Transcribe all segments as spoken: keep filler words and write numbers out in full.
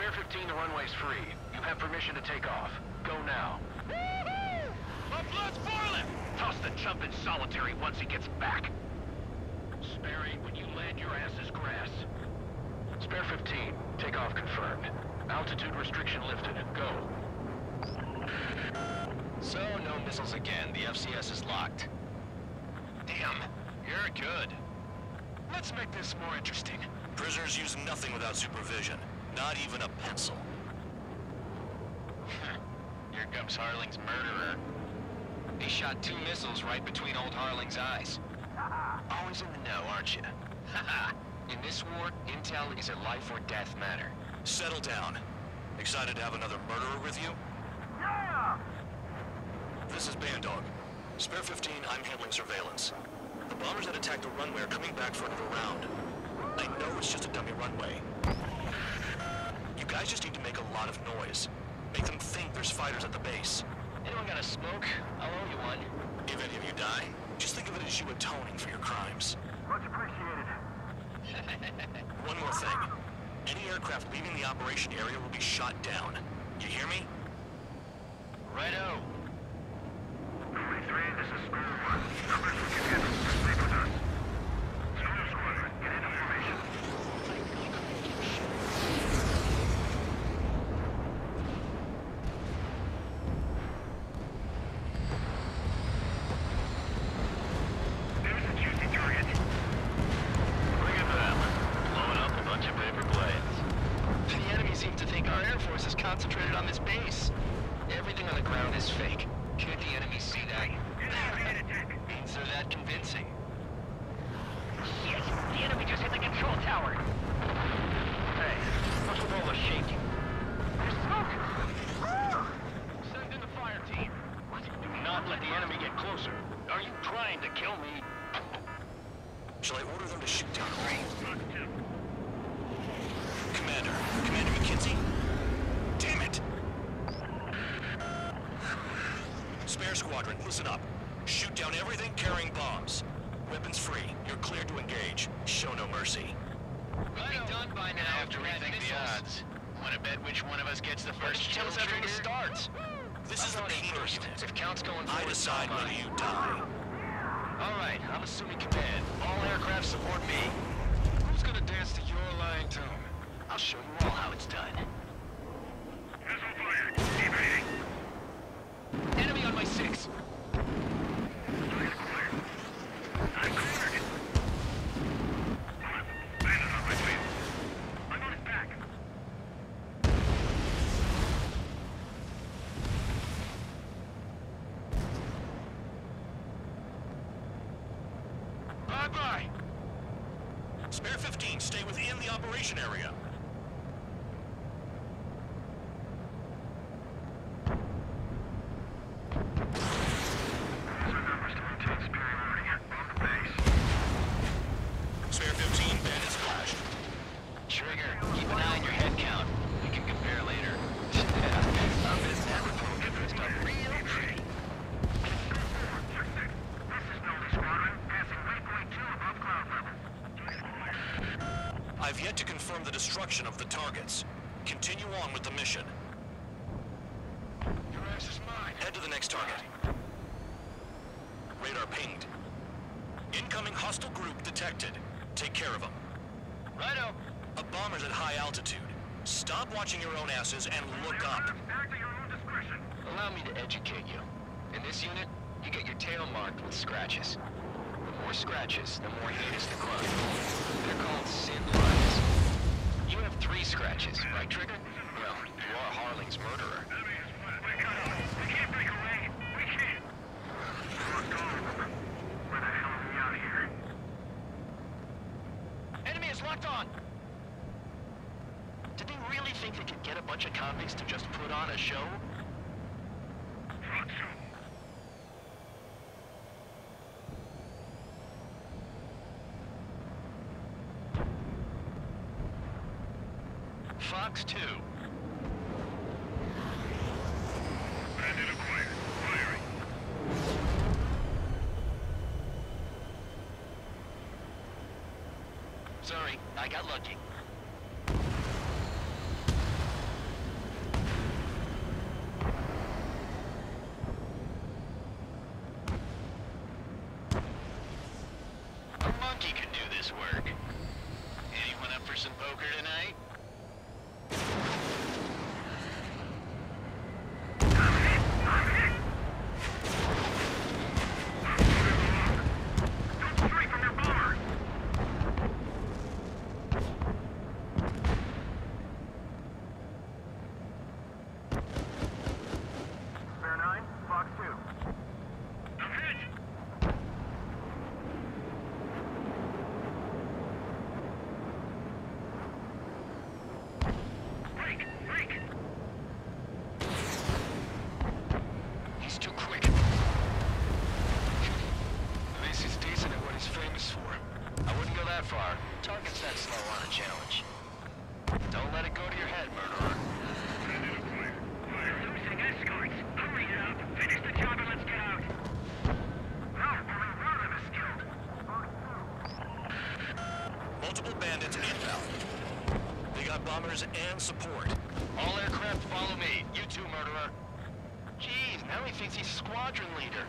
Spare fifteen, the runway's free. You have permission to take off. Go now. Woohoo! My blood's boiling! Toss the chump in solitary once he gets back. Sperry, when you land, your ass is grass. Spare fifteen, takeoff confirmed. Altitude restriction lifted. Go. So, no missiles again. The F C S is locked. Damn, you're good. Let's make this more interesting. Prisoners use nothing without supervision. Not even a pencil. Here comes Harling's murderer. He shot two missiles right between old Harling's eyes. Always in the know, aren't you? Haha. In this war, intel is a life or death matter. Settle down. Excited to have another murderer with you? Yeah! This is Bandog. Spare fifteen, I'm handling surveillance. The bombers that attacked the runway are coming back for another round. I know it's just a dummy runway. You guys just need to make a lot of noise. Make them think there's fighters at the base. Anyone got a smoke? I'll owe you one. If any of you die, just think of it as you atoning for your crimes. Much appreciated. One more thing. Any aircraft leaving the operation area will be shot down. You hear me? Righto. three, this is Square One. Numbers we can handle. Stay with us. Zulu Squadron, get into formation. There's a juicy target. Look at them. Blowing up a bunch of paper planes. The enemy seems to think our Air Force is concentrated on this base. Everything on the ground is fake. Can't the enemy see that? Means they're that convincing. Shit! The enemy just hit the control tower! Hey, what's with all the shaking? There's smoke! Send in the fire team. Do not let the enemy get closer. Are you trying to kill me? Shall I order them to shoot down all? Commander, Commander McKenzie? Damn it! Spare squadron, listen up. Shoot down everything carrying bombs. Weapons free. You're cleared to engage. Show no mercy. We'll be done by now. Have to rethink the odds. Want to bet which one of us gets the first kill after it starts? This is the Peter first. unit. If count's going I forward, decide so am whether I. you die. All right, I'm assuming command. All aircraft support me. Who's gonna dance to your lying tune? I'll show you all how it's done. Missile fired. Keep hitting. Enemy on my six. Target acquired. I'm cornered. Bandit on my way. I'm on his back. Bye-bye. Spare fifteen, stay within the operation area. Spare fifteen, bandits flashed. Trigger, keep an eye on your head count. We can compare later. Yeah, I'm just having a interest up real pretty. I've yet to confirm the destruction of the targets. Continue on with the mission. Your ass is mine. Head to the next target. Radar pinged. Incoming hostile group detected. Take care of them. Righto. A bomber's at high altitude. Stop watching your own asses and look up. Act at your own discretion. Allow me to educate you. In this unit, you get your tail marked with scratches. The more scratches, the more heinous the crime. They're called sin lines. You have three scratches, right, Trigger? Well, you are Harling's murderer. Enemy is flat. We cut off. We can't break away. We can't. Locked on. Where the hell are we out here? Enemy is locked on! Did they really think they could get a bunch of convicts to just put on a show? Front two. Fox two. Bandit acquired. Firing. Sorry, I got lucky. bombers and support. All aircraft follow me. You too, murderer. Jeez, now he thinks he's squadron leader.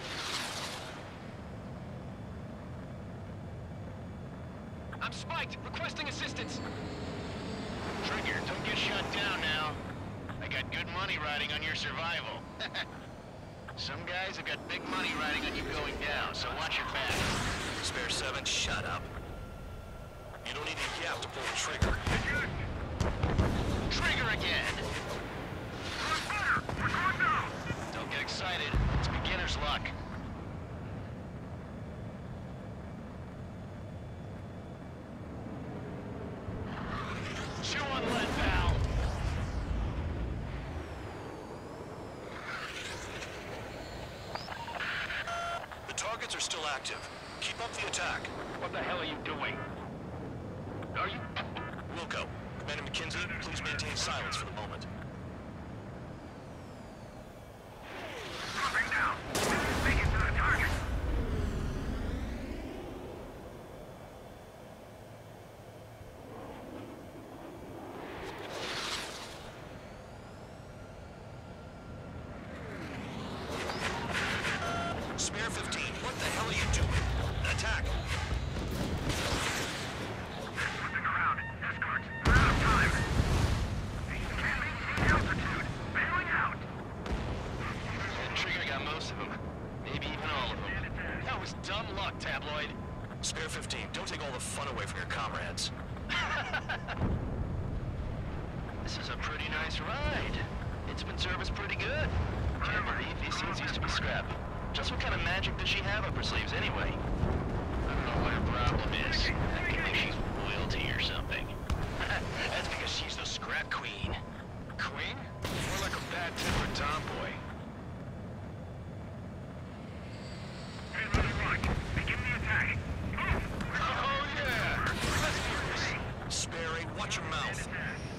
I'm spiked! Requesting assistance! Trigger, don't get shot down now. I got good money riding on your survival. Some guys have got big money riding on you going down, so watch your back. Spare seven, shut up. You don't need a yap to pull the trigger. Trigger again! Don't get excited. It's beginner's luck. Chew on lead, pal! The targets are still active. Keep up the attack. What the hell are you doing? Are you... Wilco, Commander McKenzie, please maintain silence for the moment. Dropping down. Make it to the target. Spare fifteen, what the hell are you doing? Attack! Flipping around. Escorts. We're out of time. Can't maintain altitude. Bailing out. That trigger got most of them. Maybe even all of them. That was dumb luck, Tabloid. Spare fifteen, don't take all the fun away from your comrades. This is a pretty nice ride. It's been serviced pretty good. Can't believe these things used to be scrap. Just what kind of magic does she have up her sleeves anyway? I don't know what her problem is. I think she's royalty or something. That's because she's the scrap queen. Queen? More like a bad-tempered tomboy. Hey, Red and Rock. Begin the attack. Move. Oh yeah! Let's do this. Spare eight, watch your mouth.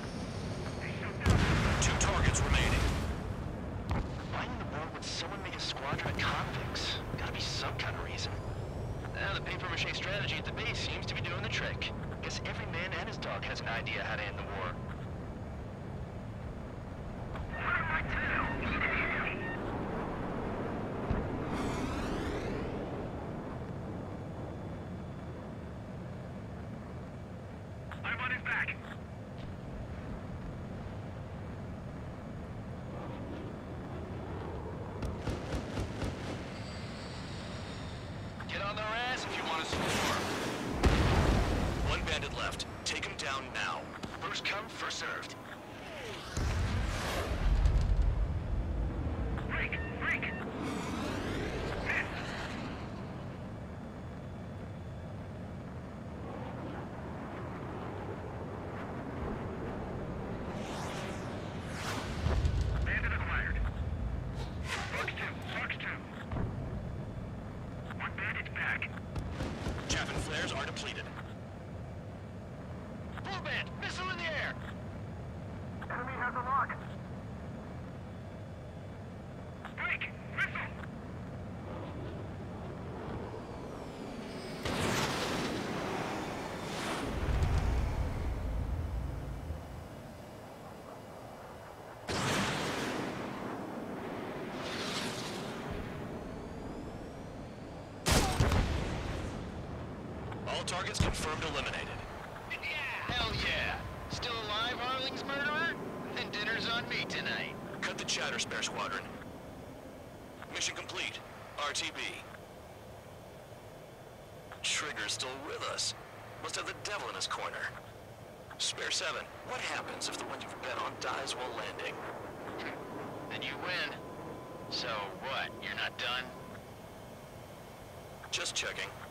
Two targets remaining. Why in the world would someone make a squadron of convicts? Gotta be some kind of reason. Now the papier-mâché strategy at the base seems to be doing the trick. Guess every man and his dog has an idea how to end the war. What am I to do? I'm on his back. Get on their ass if you want to score. One bandit left. Take him down now. First come, first served. Break! Break! Hit! Bandit acquired. Fox two, Fox two. One bandit's back. Chaff and flares are depleted. Blue band, missile in the air. Enemy has a lock. Break! Missile! All targets confirmed eliminated. Yeah! Hell yeah! Still alive, Harling's murderer? Then dinner's on me tonight. Cut the chatter, Spare Squadron. Mission complete. R T B. Trigger's still with us. Must have the devil in his corner. Spare seven, what happens if the one you've bet on dies while landing? Then you win. So what, you're not done? Just checking.